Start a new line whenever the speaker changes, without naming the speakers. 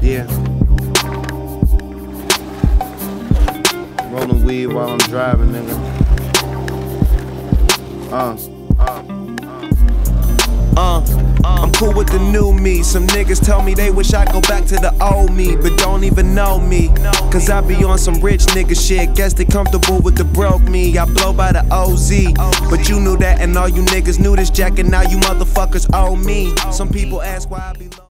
Yeah. Rolling weed while I'm driving, nigga. I'm cool with the new me. Some niggas tell me they wish I go back to the old me, but don't even know me. Cause I be on some rich nigga shit. Guess they comfortable with the broke me. I blow by the OZ, but you knew that and all you niggas knew this, Jack, and now you motherfuckers owe me. Some people ask why I be